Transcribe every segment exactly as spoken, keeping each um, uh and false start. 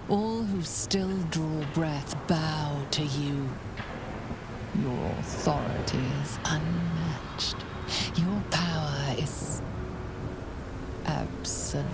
All who still draw breath bow to you. Your authority is unmatched. Your power is absolute.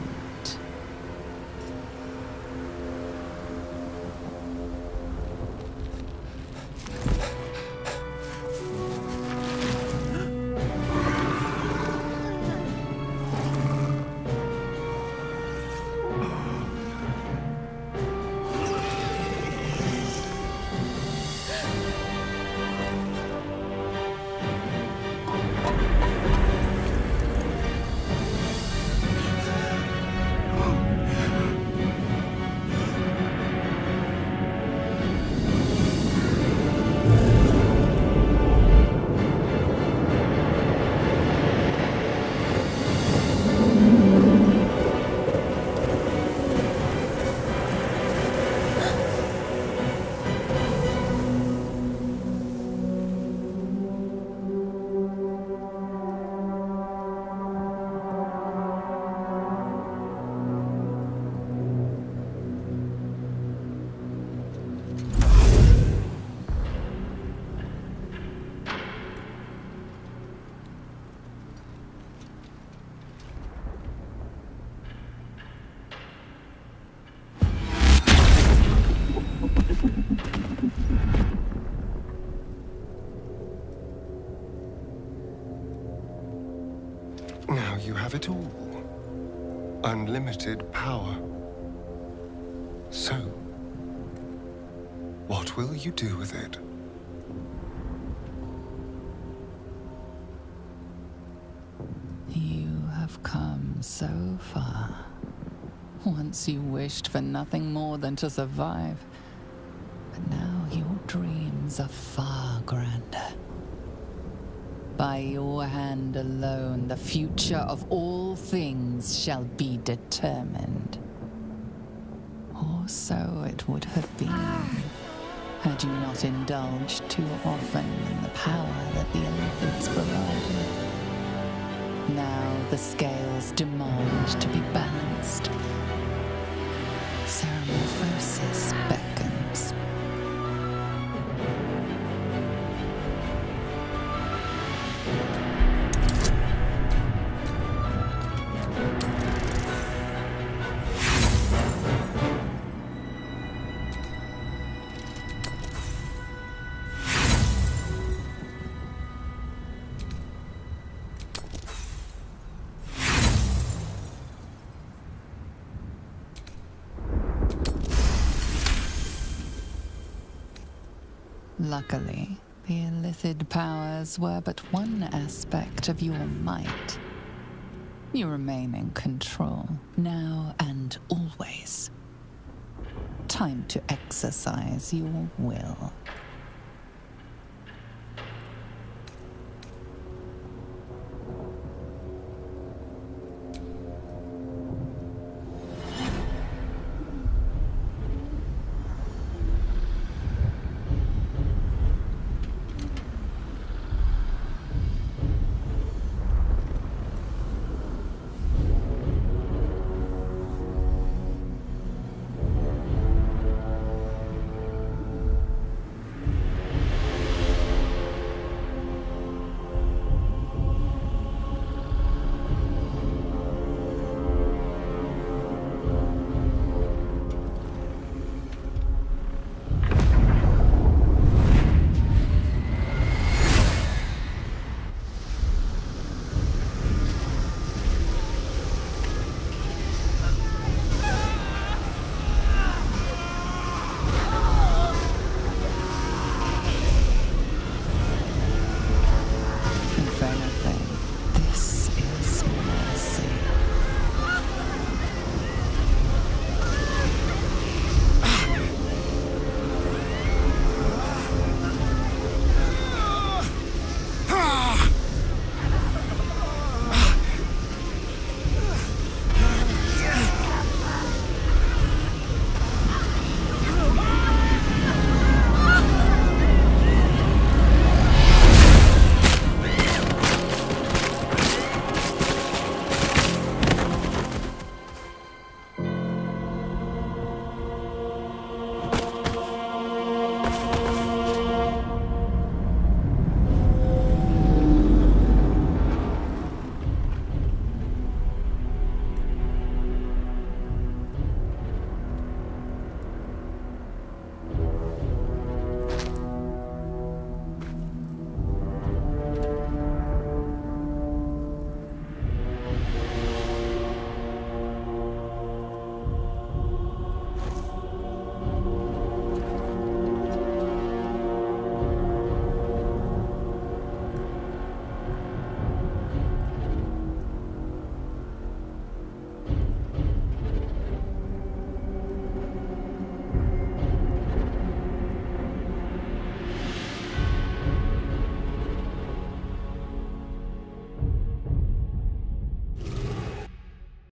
Now you have it all. Unlimited power. So, what will you do with it? You have come so far. Once you wished for nothing more than to survive. But now your dreams are far grander. By your hand alone, the future of all things shall be determined. Or so it would have been, had you not indulged too often in the power that the Olympics provided. Now the scales demand to be balanced. Ceramorphosis beckons. Luckily, the illithid powers were but one aspect of your might. You remain in control, now and always. Time to exercise your will.